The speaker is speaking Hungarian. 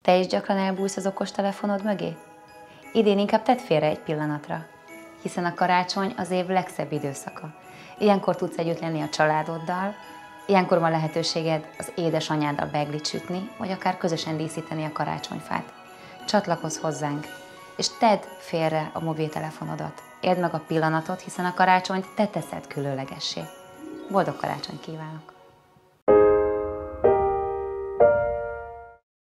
Te is gyakran elbújsz az okostelefonod mögé? Idén inkább tedd félre egy pillanatra, hiszen a karácsony az év legszebb időszaka. Ilyenkor tudsz együtt lenni a családoddal, ilyenkor van lehetőséged az édesanyáddal beglit sütni, vagy akár közösen díszíteni a karácsonyfát. Csatlakozz hozzánk, és tedd félre a mobiltelefonodat. Éld meg a pillanatot, hiszen a karácsonyt te teszed különlegessé. Boldog karácsonyt kívánok!